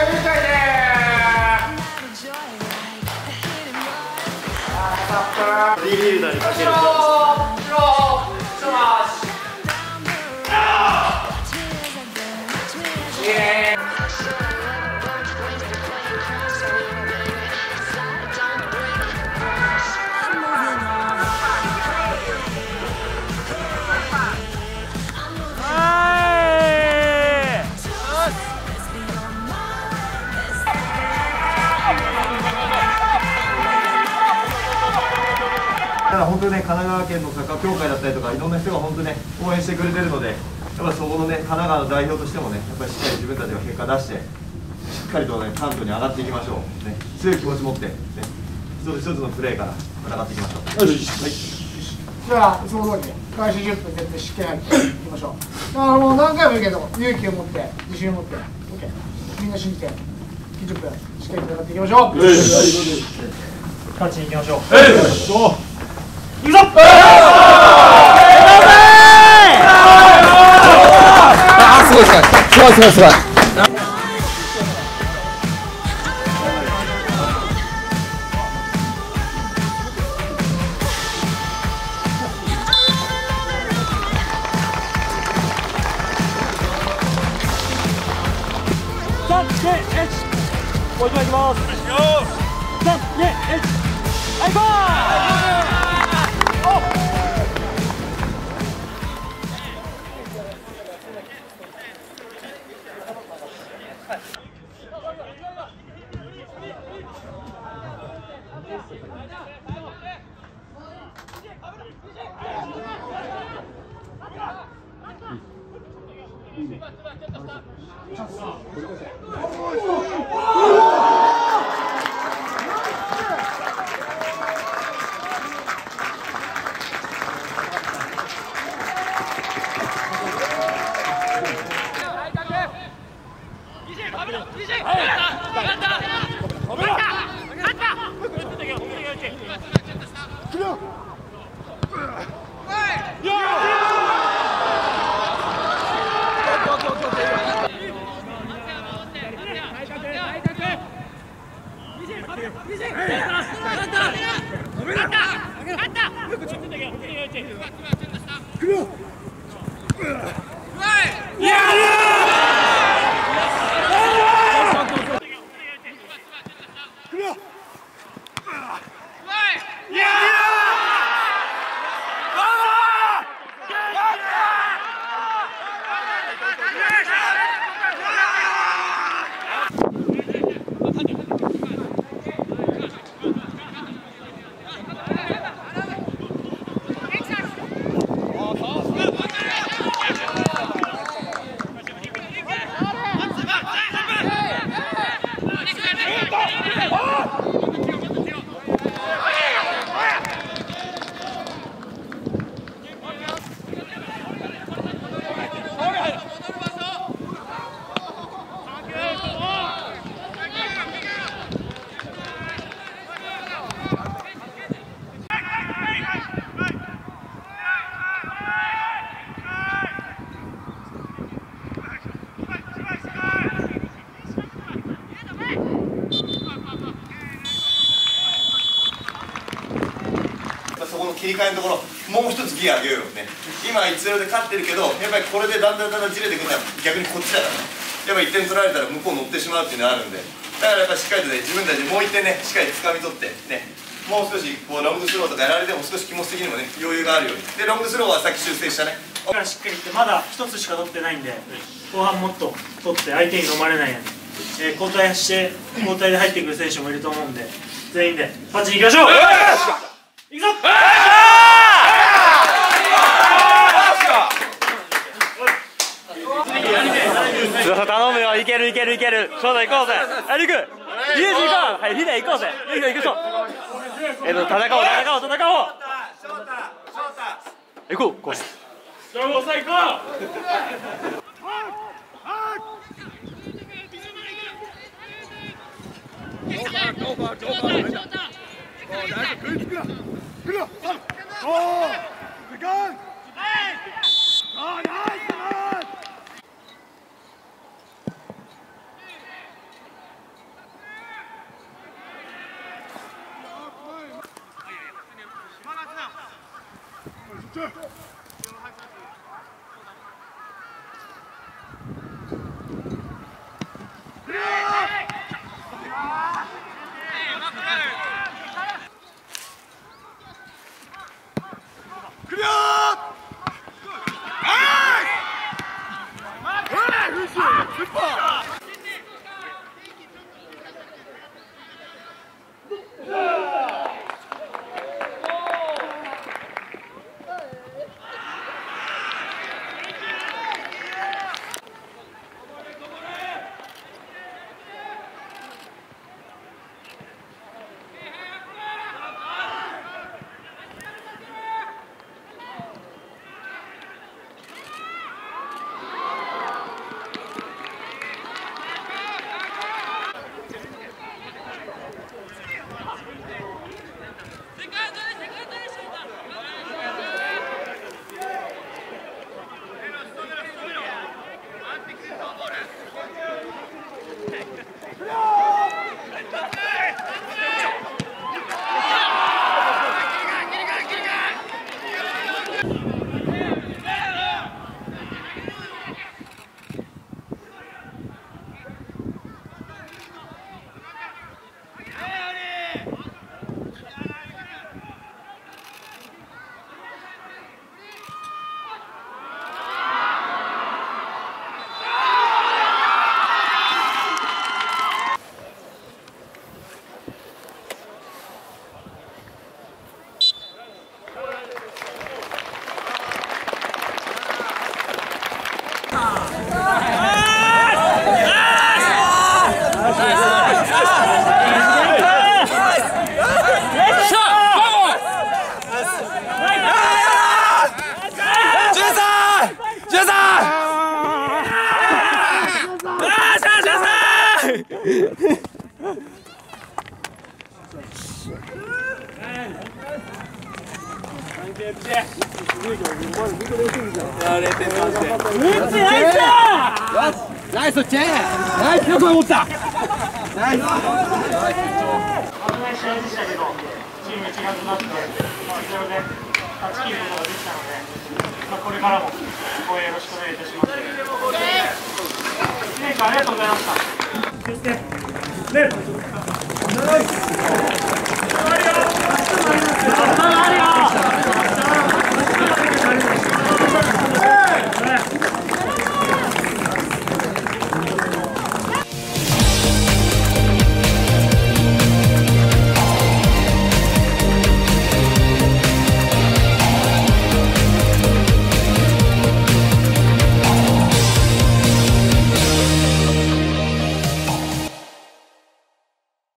リールダーにかけると。 本当にね、神奈川県のサッカー協会だったりとかいろんな人が本当にね応援してくれてるので、やっぱそこのね神奈川の代表としてもね、やっぱりしっかり自分たちが結果出してしっかりとね関東に上がっていきましょうね。強い気持ち持ってね、一つ一つのプレーから戦っていきましょう。はい、 ではいつも通りね開始10分絶対しっかり入っていきましょう。もう何回も言うけど勇気を持って自信を持って OK、 みんな信じて90分しっかり戦っていきましょう。 勝ちにいきましょう。 いくぞ。 すごいすごいすごいすごい。 3、2、1、もう一枚いきます。3、2、1、はい、ゴー。 切り替えのところもう一つギア上げようよね。今 1-0 で勝ってるけど、やっぱりこれでだんだんずれてくるのは逆にこっちだからね。やっぱ1点取られたら向こう乗ってしまうっていうのがあるんで、だからやっぱりしっかりとね自分たちでもう1点ねしっかり掴み取ってね、もう少しこうロングスローとかやられても少し気持ち的にもね余裕があるように。でロングスローはさっき修正したね。 だからしっかりいってまだ1つしか取ってないんで、後半もっと取って相手に飲まれないように、交代して交代で入ってくる選手もいると思うんで、全員でパチにいきましょう。いくぞ。 頼むよ、いけるいけるいける、翔太行こうぜ、はい、リク、ユージ行こう、はい、ヒデ行こうぜ、行くぞ、戦おう、戦おう、戦おう、行こう、こう。翔太さん行こう。 ナイスチェンナイスよく持ったナイス危ない試合でしたけど、チーム一丸となって、いろいろで勝ち切ることができたので、これからも応援よろしくお願いいたします。1年間ありがとうございました。そして、レフト。